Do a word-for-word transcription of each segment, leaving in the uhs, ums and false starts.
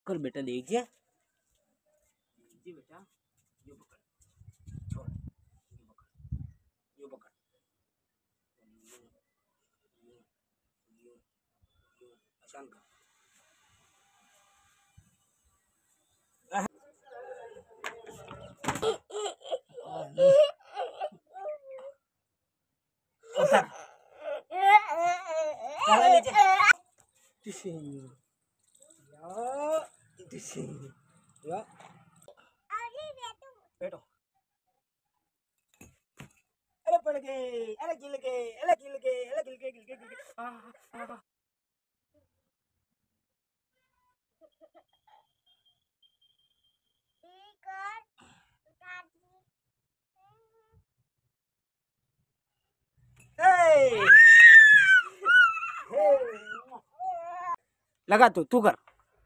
कर बेटा, देखिए जी बेटा, यो पकड़, छोड़, यो पकड़, यो पकड़, यो, यो, यो, यो, आसान कर। उतर, चला नीचे। टिशिंग, या, टिशिंग, या, बैठो। अरे पड़ गए, अरे गिल गए, अरे गिल गए, अरे गिल गए, गिल गए, गिल गए। आ, आ, हे, हे। लगा तू तू कर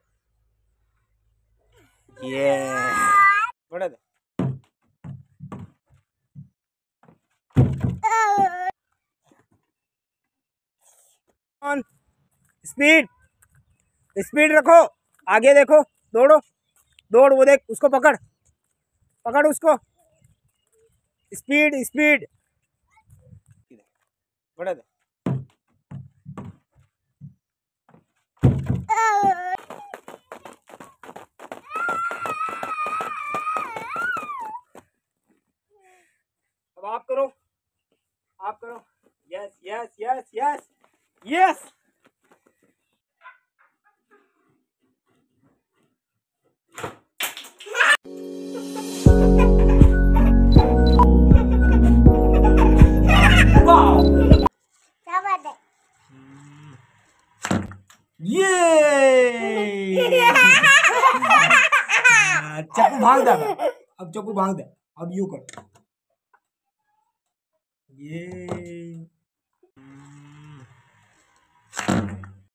ये बड़ा दे। ऑन स्पीड, स्पीड रखो, आगे देखो, दौड़ो, दौड़, वो देख, उसको पकड़, पकड़ उसको, स्पीड स्पीड, बड़ा दे। अब आप करो, आप करो, yes yes yes yes yes. ये चप्पू भाग दे, अब चप्पू भाग दे, अब यू कर ये।